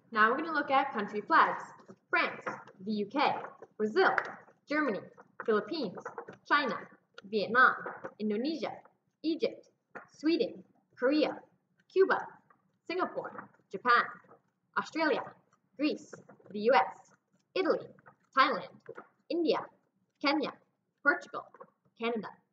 Now we're going to look at country flags. France, the UK, Brazil, Germany, Philippines, China, Vietnam, Indonesia, Egypt, Sweden, Korea, Cuba, Singapore, Japan, Australia, Greece, the US, Italy, Thailand, India, Kenya, Portugal, Canada,